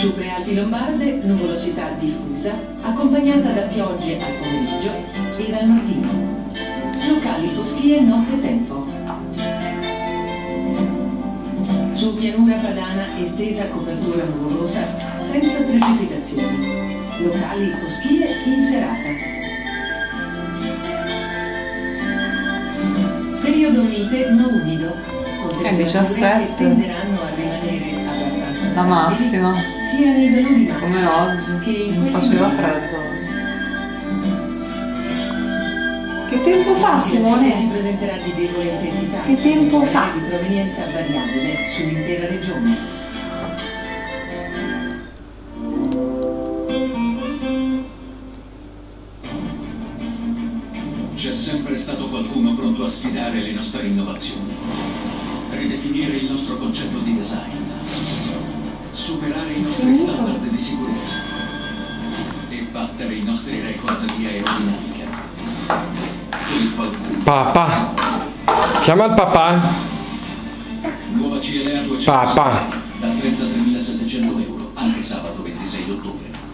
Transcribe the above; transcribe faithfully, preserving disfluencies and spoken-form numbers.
Sulle Alpi Lombarde, nuvolosità diffusa, accompagnata da piogge al pomeriggio e dal mattino. Locali foschie nottetempo. Su pianura padana estesa copertura nuvolosa, senza precipitazioni. Locali foschie in serata. Periodo mite ma umido. È diciassette. Che tenderanno a rimanere abbastanza La massima. sia nei valori massimi Come oggi. che in Non faceva freddo. Che tempo fa, Simone? Si presenterà di debole intensità. Che tempo fa? Di provenienza variabile sull'intera regione. C'è sempre stato qualcuno pronto a sfidare le nostre innovazioni, ridefinire il nostro concetto di design, superare i nostri standard di sicurezza e battere i nostri record di aerodinamica. Quel qualcuno. Papà, chiama il papà. Nuova C L A duecento Papà. da trentatremilasettecento euro, anche sabato ventisei ottobre.